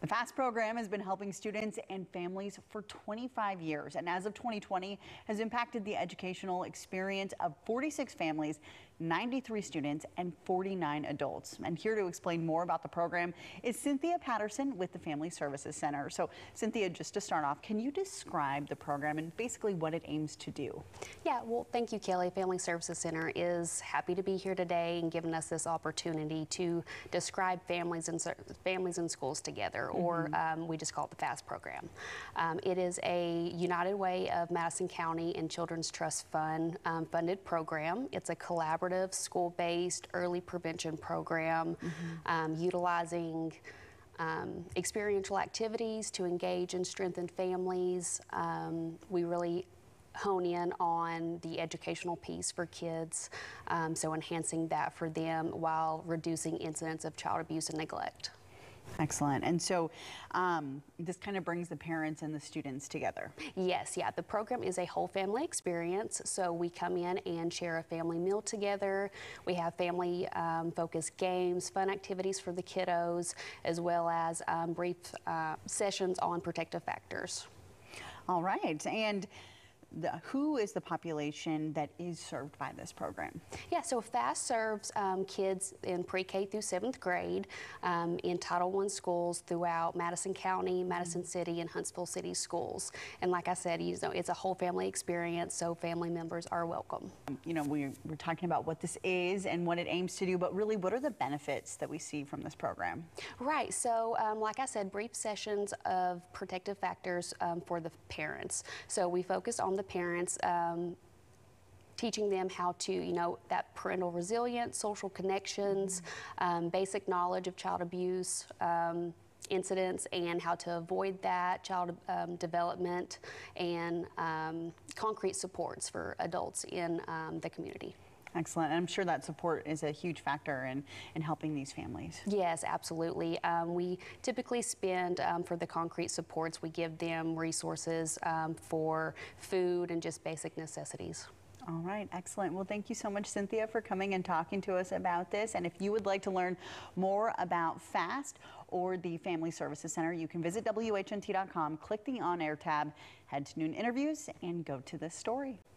The FAST program has been helping students and families for 25 years, and as of 2020 has impacted the educational experience of 46 families, 93 students, and 49 adults. And here to explain more about the program is Cynthia Patterson with the Family Services Center. So Cynthia, just to start off, can you describe the program and basically what it aims to do? Yeah, well, thank you, Kelly. Family Services Center is happy to be here today and giving us this opportunity to describe families and schools together, or we just call it the FAST program. It is a United Way of Madison County and Children's Trust Fund funded program. It's a collaborative, school-based early prevention program utilizing experiential activities to engage and strengthen families. We really hone in on the educational piece for kids, so enhancing that for them while reducing incidents of child abuse and neglect. Excellent. And so this kind of brings the parents and the students together. Yes, yeah. The program is a whole family experience. So we come in and share a family meal together. We have family focused games, fun activities for the kiddos, as well as brief sessions on protective factors. All right. And who is the population that is served by this program? Yeah, so FAST serves kids in pre-K through 7th grade in Title I schools throughout Madison County, Madison City, and Huntsville City schools. And like I said, it's a whole family experience, so family members are welcome. You know, we're talking about what this is and what it aims to do, but really, what are the benefits that we see from this program? Right, so like I said, brief sessions of protective factors for the parents. So we focus on the parents, teaching them how to, that parental resilience, social connections, basic knowledge of child abuse incidents and how to avoid that, child development, and concrete supports for adults in the community. Excellent. And I'm sure that support is a huge factor in helping these families. Yes, absolutely. We typically spend, for the concrete supports, we give them resources for food and just basic necessities. All right, excellent. Well, thank you so much, Cynthia, for coming and talking to us about this. And if you would like to learn more about FAST or the Family Services Center, you can visit WHNT.com, click the On Air tab, head to Noon Interviews, and go to this story.